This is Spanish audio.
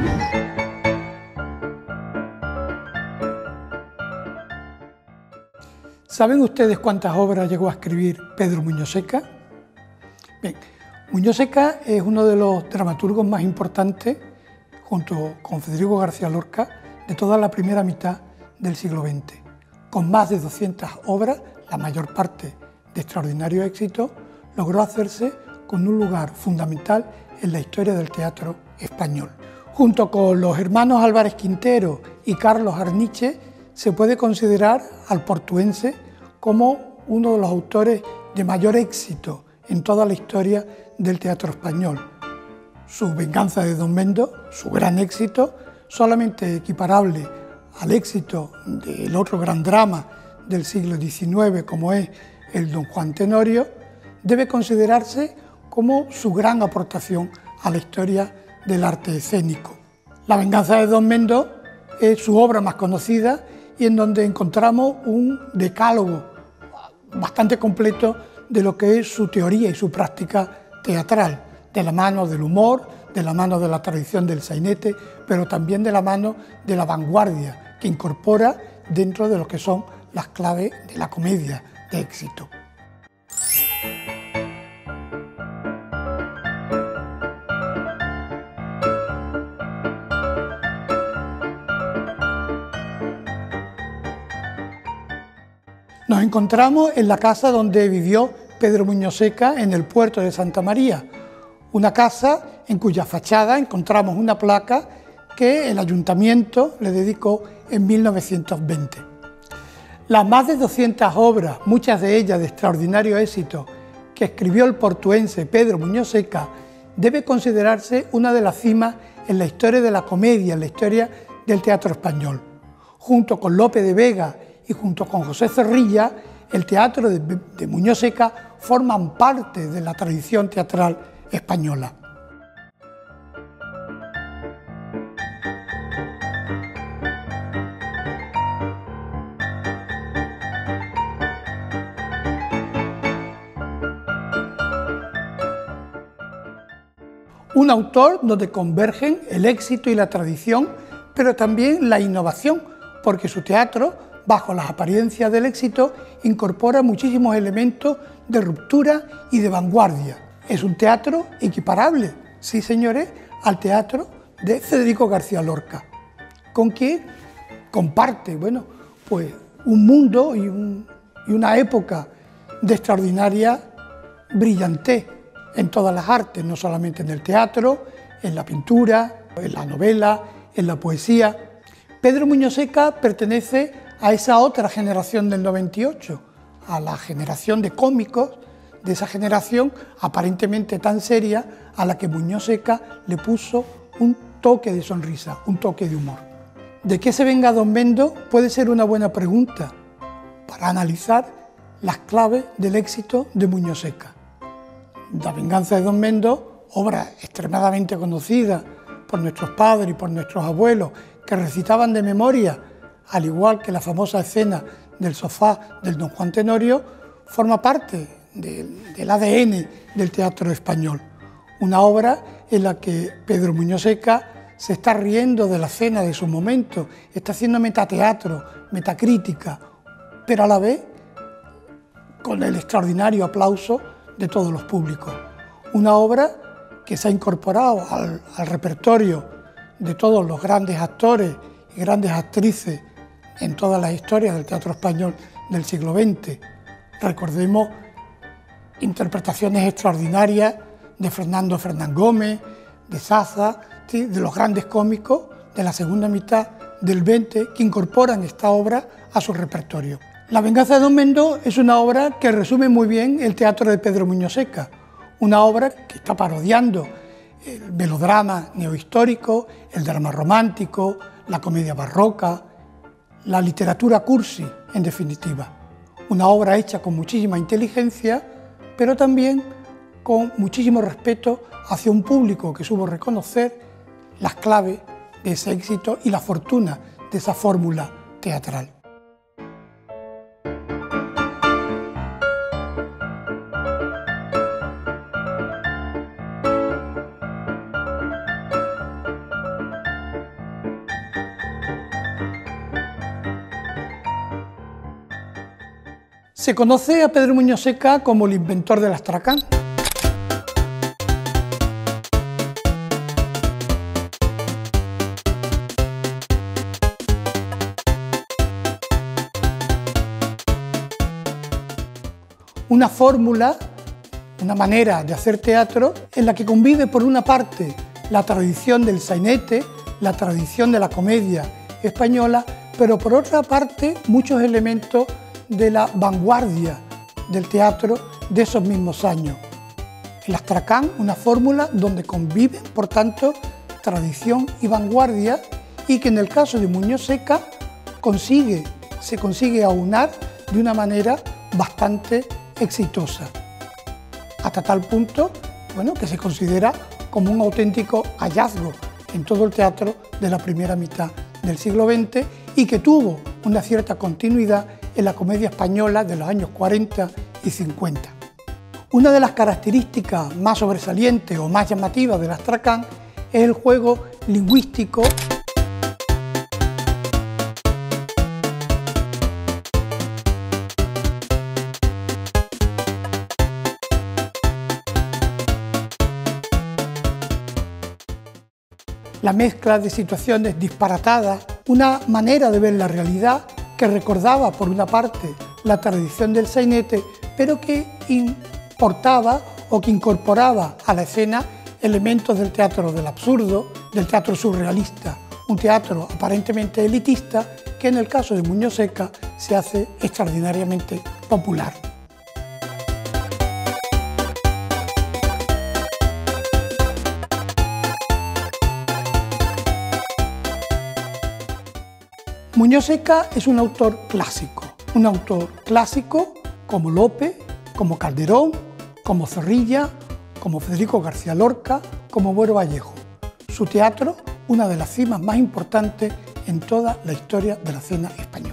¿Saben ustedes cuántas obras llegó a escribir Pedro Muñoz Seca? Bien, Muñoz Seca es uno de los dramaturgos más importantes, junto con Federico García Lorca, de toda la primera mitad del siglo XX. Con más de 200 obras, la mayor parte de extraordinario éxito, logró hacerse con un lugar fundamental en la historia del teatro español. Junto con los hermanos Álvarez Quintero y Carlos Arniche, se puede considerar al portuense como uno de los autores de mayor éxito en toda la historia del teatro español. Su Venganza de Don Mendo, su gran éxito, solamente equiparable al éxito del otro gran drama del siglo XIX como es el Don Juan Tenorio, debe considerarse como su gran aportación a la historia del arte escénico. La Venganza de Don Mendo es su obra más conocida y en donde encontramos un decálogo bastante completo de lo que es su teoría y su práctica teatral, de la mano del humor, de la mano de la tradición del sainete, pero también de la mano de la vanguardia que incorpora dentro de lo que son las claves de la comedia de éxito. Nos encontramos en la casa donde vivió Pedro Muñoz Seca en el puerto de Santa María, una casa en cuya fachada encontramos una placa que el ayuntamiento le dedicó en 1920. Las más de 200 obras, muchas de ellas de extraordinario éxito, que escribió el portuense Pedro Muñoz Seca, debe considerarse una de las cimas en la historia de la comedia, en la historia del teatro español. Junto con Lope de Vega y junto con José Zorrilla, el teatro de Muñoz Seca forman parte de la tradición teatral española. Un autor donde convergen el éxito y la tradición, pero también la innovación, porque su teatro, bajo las apariencias del éxito, incorpora muchísimos elementos de ruptura y de vanguardia. Es un teatro equiparable, sí señores, al teatro de Federico García Lorca, con quien comparte, bueno, pues un mundo y una época de extraordinaria brillantez en todas las artes, no solamente en el teatro, en la pintura, en la novela, en la poesía. Pedro Muñoz Seca pertenece a esa otra generación del 98, a la generación de cómicos, de esa generación aparentemente tan seria a la que Muñoz Seca le puso un toque de sonrisa, un toque de humor. ¿De qué se venga Don Mendo? Puede ser una buena pregunta para analizar las claves del éxito de Muñoz Seca. La Venganza de Don Mendo, obra extremadamente conocida por nuestros padres y por nuestros abuelos, que recitaban de memoria, al igual que la famosa escena del sofá del Don Juan Tenorio, forma parte del ADN del teatro español. Una obra en la que Pedro Muñoz Seca se está riendo de la escena de su momento, está haciendo metateatro, metacrítica, pero a la vez con el extraordinario aplauso de todos los públicos. Una obra que se ha incorporado al repertorio de todos los grandes actores y grandes actrices en todas las historias del teatro español del siglo XX. Recordemos interpretaciones extraordinarias de Fernando Fernán Gómez, de Zaza, ¿sí?, de los grandes cómicos de la segunda mitad del XX que incorporan esta obra a su repertorio. La Venganza de Don Mendo es una obra que resume muy bien el teatro de Pedro Muñoz Seca, una obra que está parodiando el melodrama neohistórico, el drama romántico, la comedia barroca, la literatura cursi, en definitiva. Una obra hecha con muchísima inteligencia, pero también con muchísimo respeto hacia un público que supo reconocer las claves de ese éxito y la fortuna de esa fórmula teatral. Se conoce a Pedro Muñoz Seca como el inventor del astracán. Una fórmula, una manera de hacer teatro en la que convive por una parte la tradición del sainete, la tradición de la comedia española, pero por otra parte muchos elementos de la vanguardia del teatro de esos mismos años. El astracán, una fórmula donde conviven, por tanto, tradición y vanguardia, y que en el caso de Muñoz Seca se consigue aunar de una manera bastante exitosa, hasta tal punto, bueno, que se considera como un auténtico hallazgo en todo el teatro de la primera mitad del siglo XX y que tuvo una cierta continuidad en la comedia española de los años 40 y 50. Una de las características más sobresalientes o más llamativas del astracán es el juego lingüístico . La mezcla de situaciones disparatadas, una manera de ver la realidad que recordaba por una parte la tradición del sainete, pero que importaba o que incorporaba a la escena elementos del teatro del absurdo, del teatro surrealista, un teatro aparentemente elitista que en el caso de Muñoz Seca se hace extraordinariamente popular. Muñoz Seca es un autor clásico como Lope, como Calderón, como Zorrilla, como Federico García Lorca, como Buero Vallejo. Su teatro, una de las cimas más importantes en toda la historia de la escena española.